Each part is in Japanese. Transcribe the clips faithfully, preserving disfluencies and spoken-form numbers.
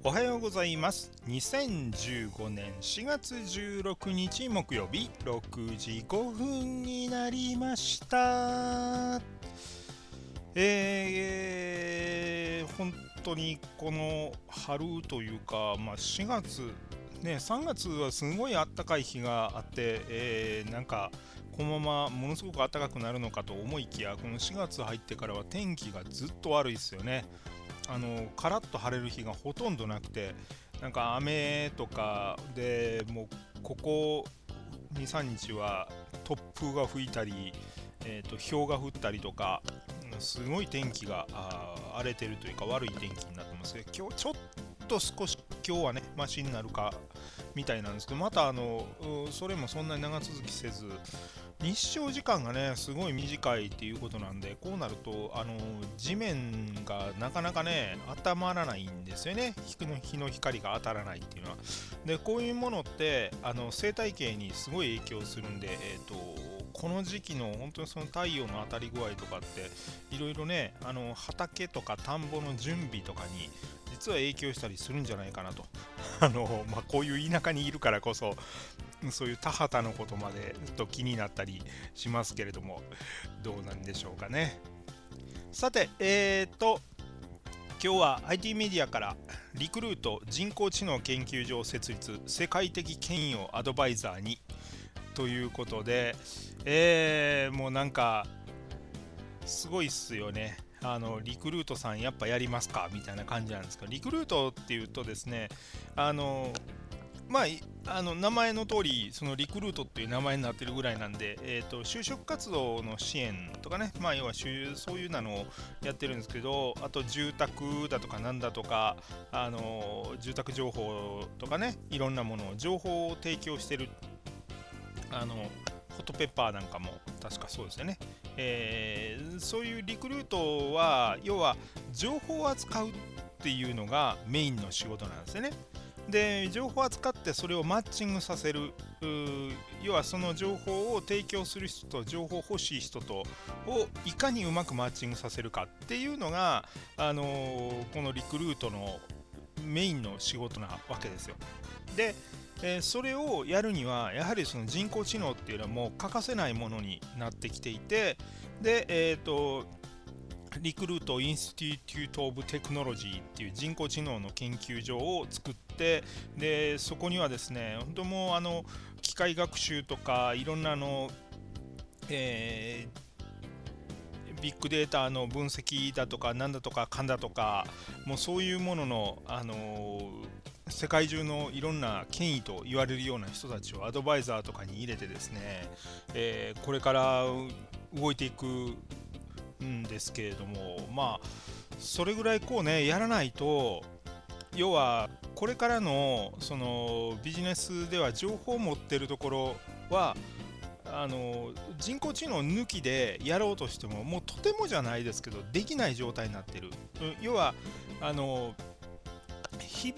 おはようございます。にせんじゅうごねんしがつじゅうろくにち木曜日ろくじごふんになりました。えー、本当にこの春というか、まあ、しがつ、ね、さんがつはすごい暖かい日があって、えー、なんかこのままものすごく暖かくなるのかと思いきや、このしがつ入ってからは天気がずっと悪いですよね。あのカラッと晴れる日がほとんどなくて、なんか雨とかでもうここに、さんにちは突風が吹いたり、えーと、氷が降ったりとか、すごい天気が荒れてるというか悪い天気になってますけど、今日ちょっと少し今日はねマシになるかみたいなんですけど、またあのそれもそんなに長続きせず、日照時間がねすごい短いっていうことなんで、こうなるとあの地面がなかなかね温まらないんですよね。日の日の光が当たらないっていうのは。でこういうものってあの生態系にすごい影響するんで、えーとこの時期の本当にその太陽の当たり具合とかっていろいろね、あの畑とか田んぼの準備とかに実は影響したりするんじゃないかなとあの、まあ、こういう田舎にいるからこそそういう田畑のことまでと気になったりしますけれども、どうなんでしょうかね。さて、えーと今日は アイティー メディアからリクルート人工知能研究所設立、世界的権威をアドバイザーにということで、えー、もうなんかすごいっすよね。あのリクルートさんやっぱやりますかみたいな感じなんですけど、リクルートっていうとですね、あのまあ、あの名前の通りそのリクルートっていう名前になってるぐらいなんで、えーと、就職活動の支援とかね、まあ、要はそういうのをやってるんですけど、あと住宅だとかなんだとか、あの住宅情報とかね、いろんなものを情報を提供してる、あのホットペッパーなんかも確かそうですよね。えー、そういうリクルートは要は情報を扱うっていうのがメインの仕事なんですよね。で情報を扱ってそれをマッチングさせる、要はその情報を提供する人と情報欲しい人とをいかにうまくマッチングさせるかっていうのが、あのーこのリクルートのメインの仕事なわけですよ。で、えーそれをやるにはやはりその人工知能っていうのはもう欠かせないものになってきていて、で、えーとリクルートインスティテュート・オブ・テクノロジーっていう人工知能の研究所を作って、でそこにはですね、本当もうあの機械学習とかいろんなあの、えービッグデータの分析だとかなんだとかかんだとか、もうそういうものの、あのー世界中のいろんな権威と言われるような人たちをアドバイザーとかに入れてですね、えーこれから動いていくんですけれども、まあそれぐらいこうねやらないと、要はこれからのそのビジネスでは情報を持ってるところはあの人工知能抜きでやろうとしてももうとてもじゃないですけどできない状態になってる。要はあの日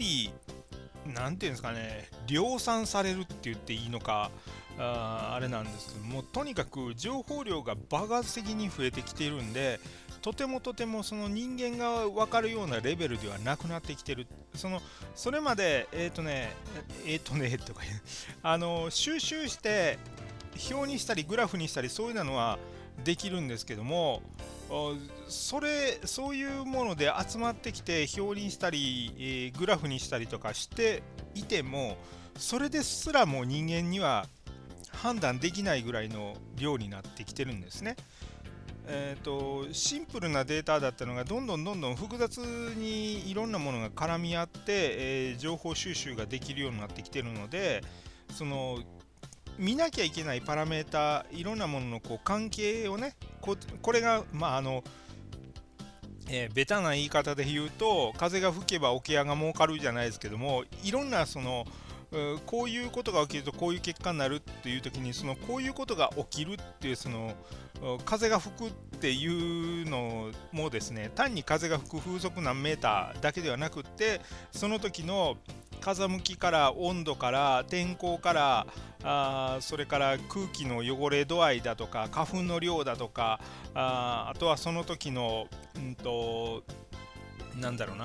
々なんていうんですかね、量産されるって言っていいのか、ああれなんですけども、とにかく情報量が爆発的に増えてきているんで、とてもとてもその人間が分かるようなレベルではなくなってきてる。そのそれまでえっ、ー、とねえっ、ー、とねとかあの収集して表にしたりグラフにしたりそういうのはできるんですけども、それそういうもので集まってきて表にしたり、えーグラフにしたりとかしていても、それですらも人間には判断できないぐらいの量になってきてるんですね。えーとシンプルなデータだったのがどんどんどんどん複雑にいろんなものが絡み合って、えー情報収集ができるようになってきてるので、その見なきゃいけないパラメータいろんなもののこう関係をね、ここれがまああの、えーベタな言い方で言うと、風が吹けば桶屋が儲かるじゃないですけども、いろんなそのうこういうことが起きるとこういう結果になるっていう時に、そのこういうことが起きるっていうそのう風が吹くっていうのもですね、単に風が吹く風速何メーターだけではなくって、その時の風向きから温度から天候からあーそれから空気の汚れ度合いだとか花粉の量だとか、 あーあとはその時のうんとなんだろうな、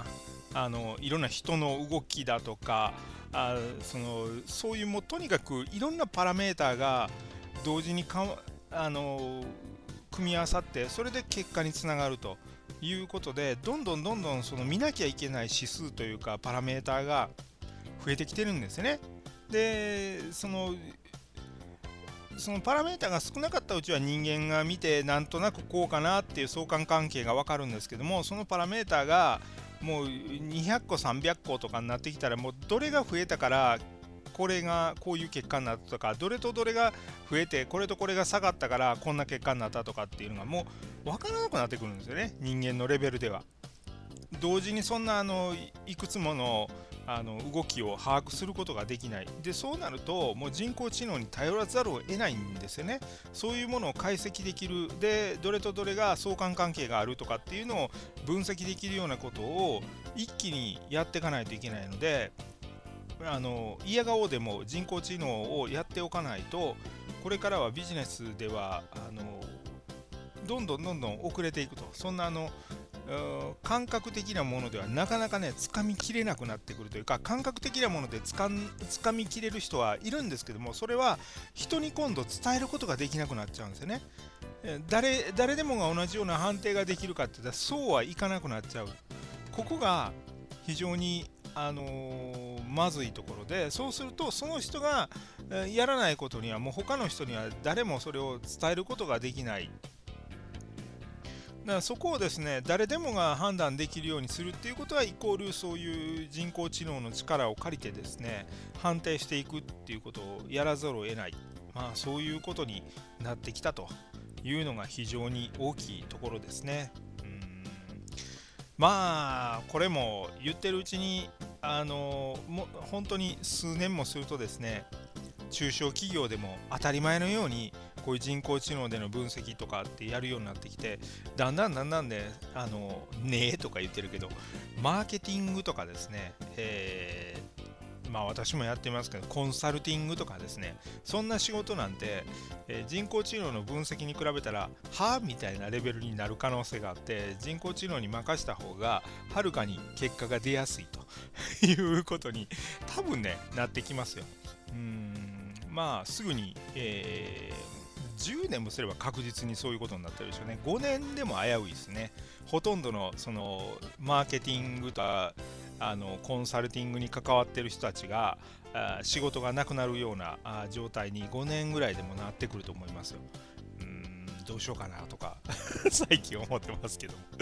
あのいろんな人の動きだとか、あそのそういうもうとにかくいろんなパラメーターが同時にかあの組み合わさって、それで結果につながるということで、どんどんどんどんその見なきゃいけない指数というかパラメーターが増えてきてるんですね。でそのそのパラメータが少なかったうちは人間が見てなんとなくこうかなっていう相関関係が分かるんですけども、そのパラメータがもうにひゃっこさんびゃっことかになってきたら、もうどれが増えたからこれがこういう結果になったとか、どれとどれが増えてこれとこれが下がったからこんな結果になったとかっていうのがもう分からなくなってくるんですよね、人間のレベルでは。同時にそんなあのいくつものあの動きを把握することができない。でそうなるともう人工知能に頼らざるを得ないんですよね。そういうものを解析できる、でどれとどれが相関関係があるとかっていうのを分析できるようなことを一気にやっていかないといけないので、あの嫌顔でも人工知能をやっておかないと、これからはビジネスではあのどんどんどんどん遅れていくと。そんなあの感覚的なものではなかなかねつかみきれなくなってくるというか、感覚的なものでつかんつかみきれる人はいるんですけども、それは人に今度伝えることができなくなっちゃうんですよね。誰誰でもが同じような判定ができるかって言ったらそうはいかなくなっちゃう。ここが非常にあのーまずいところで、そうするとその人がやらないことにはもう他の人には誰もそれを伝えることができない。だからそこをですね、誰でもが判断できるようにするっていうことは、イコールそういう人工知能の力を借りてですね、判定していくっていうことをやらざるを得ない、まあ、そういうことになってきたというのが非常に大きいところですね。うーんまあこれも言ってるうちにあのも本当に数年もするとですね、中小企業でも当たり前のようにこういう人工知能での分析とかってやるようになってきて、だんだんだんだんね、あのねえとか言ってるけど、マーケティングとかですね、えーまあ私もやってますけど、コンサルティングとかですね、そんな仕事なんて、えー人工知能の分析に比べたら、はみたいなレベルになる可能性があって、人工知能に任した方が、はるかに結果が出やすいということに、多分ね、なってきますよ。うーんまあすぐに、えーじゅうねんもすれば確実にそういうことになってるでしょうね。ごねんでも危ういですね。ほとんどのそのマーケティングとかあのコンサルティングに関わってる人たちがあ仕事がなくなるようなあ状態にごねんぐらいでもなってくると思いますよ。うーんどうしようかなとか最近思ってますけども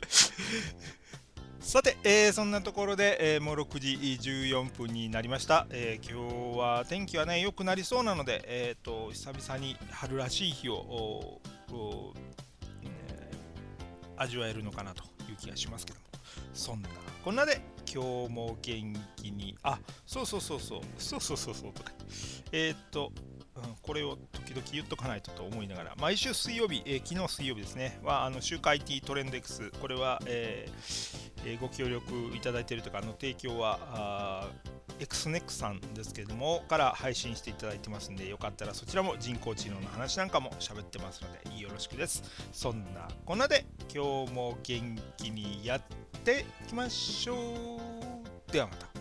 さて、えーそんなところで、えーもうろくじじゅうよんぷんになりました。えー今日は天気はね、良くなりそうなので、えーと、久々に春らしい日をおおえー味わえるのかなという気がしますけども。そんなこんなで、今日も元気に、あ、そうそうそうそう、そうそうそうそうとか、えーっと、うん、これを時々言っとかないとと思いながら、毎週水曜日、えー昨日水曜日ですね、は、あの週刊 アイティー トレンド X、これは、えーえーご協力いただいているというか、あの提供は、あー エックスネック さんですけれども、から配信していただいてますんで、よかったらそちらも人工知能の話なんかも喋ってますので、よろしくです。そんなこんなで、今日も元気にやっていきましょう。ではまた。